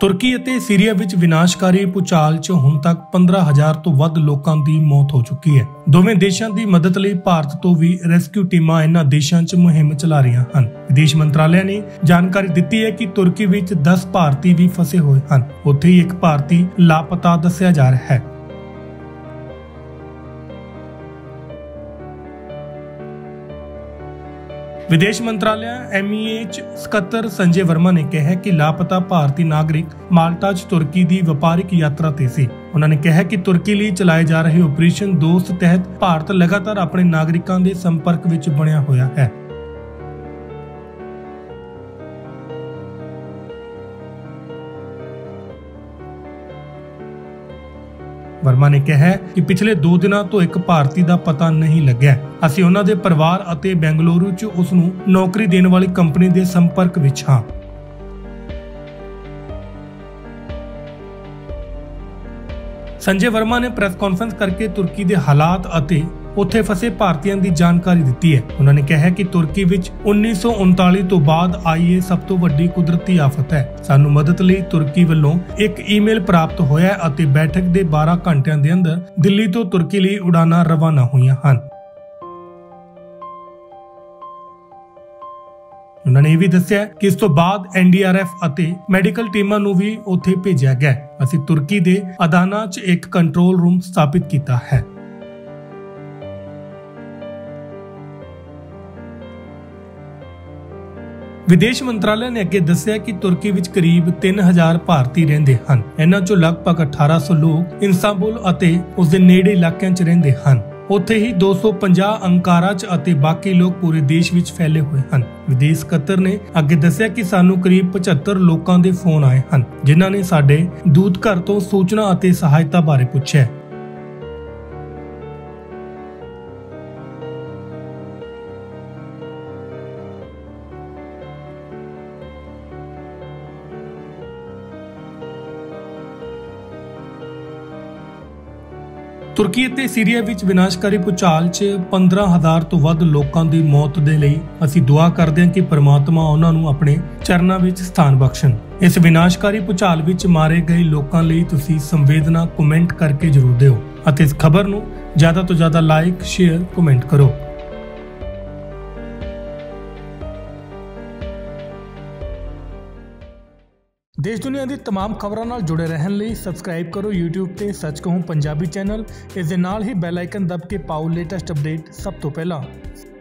ਤੁਰਕੀ ਅਤੇ ਸੀਰੀਆ ਵਿੱਚ ਵਿਨਾਸ਼ਕਾਰੀ ਭੂਚਾਲ 'ਚ ਹੁਣ ਤੱਕ 15,000 ਤੋਂ ਵੱਧ ਲੋਕਾਂ ਦੀ ਮੌਤ ਹੋ ਚੁੱਕੀ ਹੈ। ਦੋਵੇਂ ਦੇਸ਼ਾਂ ਦੀ ਮਦਦ ਲਈ ਭਾਰਤ ਤੋਂ ਵੀ ਰੈਸਕਿਊ ਟੀਮਾਂ ਇਹਨਾਂ ਦੇਸ਼ਾਂ 'ਚ ਮੁਹਿੰਮ ਚਲਾ ਰਹੀਆਂ ਹਨ। ਵਿਦੇਸ਼ ਮੰਤਰਾਲੇ ਨੇ ਜਾਣਕਾਰੀ ਦਿੱਤੀ ਹੈ ਕਿ ਤੁਰਕੀ ਵਿੱਚ 10 ਭਾਰਤੀ ਵੀ ਫਸੇ ਹੋਏ ਹਨ। ਉੱਥੇ ਹੀ ਇੱਕ ਭਾਰਤੀ ਲਾਪਤਾ ਦੱਸਿਆ ਜਾ ਰਿਹਾ ਹੈ। विदेश मंत्रालय MEH ਸਕੱਤਰ संजय वर्मा ने कहा कि लापता भारतीय नागरिक माल्टा च तुर्की की व्यापारिक यात्रा ते सी। उन्होंने कहा कि तुर्की लिए चलाए जा रहे ऑपरेशन दोस्त तहत भारत लगातार अपने नागरिकों के संपर्क विच बनिया होया है। वर्मा ने कहा कि पिछले 2 दिनों तो एक भारती का पता नहीं लग्या। असीं उन्हां दे परिवार अते बेंगलुरु च उस नूं नौकरी देने वाली कंपनी के संपर्क विच हां। संजय वर्मा ने प्रेस कॉन्फ्रेंस करके तुर्की के हालात अते उत्थे फसे भारतीयों की जानकारी दी है। उन्होंने कहा कि तुर्की विच 1939 तो बाद आई ये सब तो वड्डी कुदरती आफत है। सानू मदद लई तुर्की वालों एक ईमेल प्राप्त होया अते बैठक के 12 घंटिया के अंदर दिल्ली तो तुर्की लई उड़ाना रवाना हुईयां हन। उन्होंने ये भी दस्सिया कि इस तो बाद NDRF अते मैडिकल टीमां नूं भी उत्थे भेजिया गया। असीं तुर्की दे अदाना च एक कंट्रोल रूम स्थापित कीता है। विदेश मंत्रालय ने अगे दस्सिया कि तुर्की विच करीब 3000 भारती रहिंदे हन। इन्हां चों लगभग 1800 लोग इस्तांबुल अते उस दे नेड़े इलाकिਆਂ 'ਚ ਰਹਿੰਦੇ ਹਨ। ਉੱਥੇ ਹੀ 250 ਅੰਕਾਰਾ 'ਚ ਅਤੇ ਬਾਕੀ ਲੋਕ ਪੂਰੇ ਦੇਸ਼ ਵਿੱਚ ਫੈਲੇ ਹੋਏ ਹਨ। ਵਿਦੇਸ਼ ਸਕੱਤਰ ਨੇ ਅੱਗੇ ਦੱਸਿਆ ਕਿ ਸਾਨੂੰ ਕਰੀਬ 75 ਲੋਕਾਂ ਦੇ ਫੋਨ ਆਏ ਹਨ ਜਿਨ੍ਹਾਂ ਨੇ ਸਾਡੇ ਦੂਤ ਘਰ ਤੋਂ ਸੂਚਨਾ ਅਤੇ ਸਹਾਇਤਾ ਬਾਰੇ ਪੁੱਛਿਆ। तुर्की ਅਤੇ सीरिया ਵਿੱਚ ਵਿਨਾਸ਼ਕਾਰੀ ਭੂਚਾਲ 'ਚ 15,000 ਤੋਂ ਵੱਧ ਲੋਕਾਂ ਦੀ ਮੌਤ ਦੇ ਲਈ ਅਸੀਂ ਦੁਆ ਕਰਦੇ ਹਾਂ ਕਿ ਪਰਮਾਤਮਾ ਉਹਨਾਂ ਨੂੰ ਆਪਣੇ ਚਰਨਾਂ ਵਿੱਚ ਸਥਾਨ ਬਖਸ਼ਣ। ਇਸ ਵਿਨਾਸ਼ਕਾਰੀ ਭੂਚਾਲ ਵਿੱਚ ਮਾਰੇ ਗਏ ਲੋਕਾਂ ਲਈ ਤੁਸੀਂ ਸੰਵੇਦਨਾ ਕਮੈਂਟ ਕਰਕੇ ਜ਼ਰੂਰ ਦਿਓ ਅਤੇ ਇਸ ਖਬਰ ਨੂੰ ਜ਼ਿਆਦਾ ਤੋਂ ਜ਼ਿਆਦਾ ਲਾਈਕ, ਸ਼ੇਅਰ, ਕਮੈਂਟ ਕਰੋ। देश दुनिया की तमाम खबरों नाल जुड़े रहने लिए सबसक्राइब करो YouTube ते सच कहूं पंजाबी चैनल। इस दे नाल ही बैल आइकन दब के पाओ लेटेस्ट अपडेट सब तो पहला।